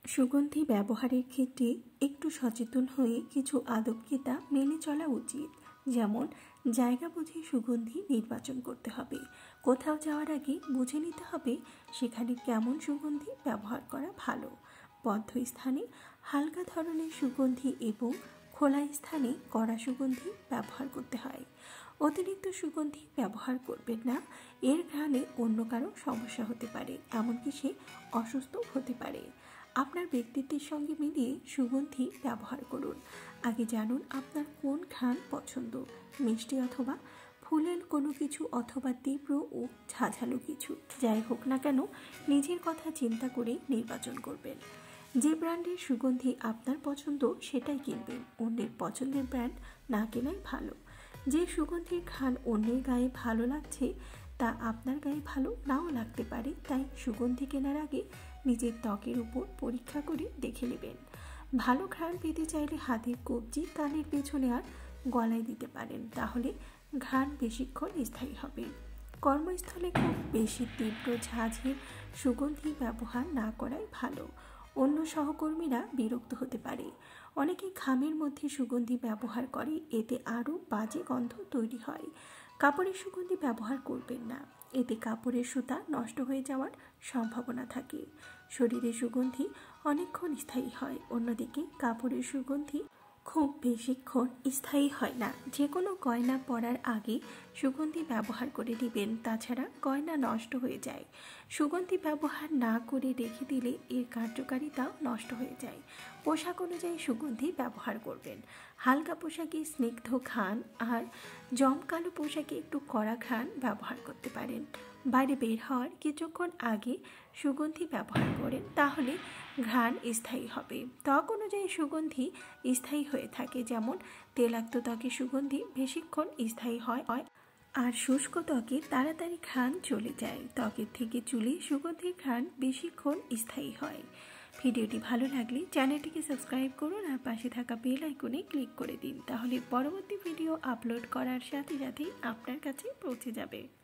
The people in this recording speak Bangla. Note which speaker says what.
Speaker 1: সুগন্ধি ব্যবহারের ক্ষেত্রে একটু সচেতন হয়ে কিছু আদবকায়দা মেনে চলা উচিত। যেমন জায়গা বুঝে সুগন্ধি নির্বাচন করতে হবে। কোথাও যাওয়ার আগে বুঝে নিতে হবে সেখানে কেমন সুগন্ধি ব্যবহার করা ভালো। বদ্ধ স্থানে হালকা ধরনের সুগন্ধি এবং খোলা স্থানে কড়া সুগন্ধি ব্যবহার করতে হয়। অতিরিক্ত সুগন্ধি ব্যবহার করবেন না, এর ঘ্রাণে অন্য কারো সমস্যা হতে পারে, এমনকি সে অসুস্থ হতে পারে। আপনার ব্যক্তিত্বের সঙ্গে মিলিয়ে সুগন্ধি ব্যবহার করুন। আগে জানুন আপনার কোন ঘ্রাণ পছন্দ, মিষ্টি অথবা ফুলের কোনো কিছু অথবা তীব্র ও ঝাঁঝালো কিছু। যাই হোক না কেন, নিজের কথা চিন্তা করে নির্বাচন করবেন। যে ব্র্যান্ডের সুগন্ধি আপনার পছন্দ সেটাই কিনবেন, অন্যের পছন্দের ব্র্যান্ড না কেনাই ভালো। যে সুগন্ধির ঘ্রাণ অন্যের গায়ে ভালো লাগছে তা আপনার গায়ে ভালো নাও লাগতে পারে, তাই সুগন্ধি কেনার আগে নিজের ত্বকের উপর পরীক্ষা করে দেখে নেবেন। ভালো ঘ্রাণ পেতে চাইলে হাতের কবজি কানের পেছনে আর গলায় দিতে পারেন, তাহলে ঘ্রাণ বেশিক্ষণ স্থায়ী হবে। কর্মস্থলে খুব বেশি তীব্র ঝাঁঝের সুগন্ধি ব্যবহার না করাই ভালো, অন্য সহকর্মীরা বিরক্ত হতে পারে। অনেকে ঘামের মধ্যে সুগন্ধি ব্যবহার করে, এতে আরও বাজে গন্ধ তৈরি হয়। কাপড়ের সুগন্ধি ব্যবহার করবেন না, এতে কাপড়ের সুতা নষ্ট হয়ে যাওয়ার সম্ভাবনা থাকে। শরীরের সুগন্ধি অনেকক্ষণ স্থায়ী হয়, অন্যদিকে কাপড়ের সুগন্ধি খুব বেশিক্ষণ স্থায়ী হয় না। যে কোনো গয়না পরার আগে সুগন্ধি ব্যবহার করে নেবেন, তাছাড়া গয়না নষ্ট হয়ে যায়। সুগন্ধি ব্যবহার না করে রেখে দিলে এর কার্যকারিতাও নষ্ট হয়ে যায়। পোশাক অনুযায়ী সুগন্ধি ব্যবহার করবেন। হালকা পোশাকে স্নিগ্ধ ঘ্রাণ আর জমকালো পোশাকে একটু কড়া ঘ্রাণ ব্যবহার করতে পারেন। বাইরে বের হওয়ার কিছুক্ষণ আগে সুগন্ধি ব্যবহার করেন, তাহলে ঘ্রাণ স্থায়ী হবে। ত্বক অনুযায়ী সুগন্ধি স্থায়ী হয়ে থাকে, যেমন তেলাক্ত ত্বকে সুগন্ধি বেশিক্ষণ স্থায়ী হয় আর শুষ্ক ত্বকে তাড়াতাড়ি ঘ্রাণ চলে যায়। ত্বকের থেকে চুলে সুগন্ধির ঘ্রাণ বেশিক্ষণ স্থায়ী হয়। ভিডিওটি ভালো লাগলে চ্যানেলটিকে সাবস্ক্রাইব করুন আর পাশে থাকা বেল আইকনে ক্লিক করে দিন, তাহলে পরবর্তী ভিডিও আপলোড করার সাথে সাথেই আপনার কাছে পৌঁছে যাবে।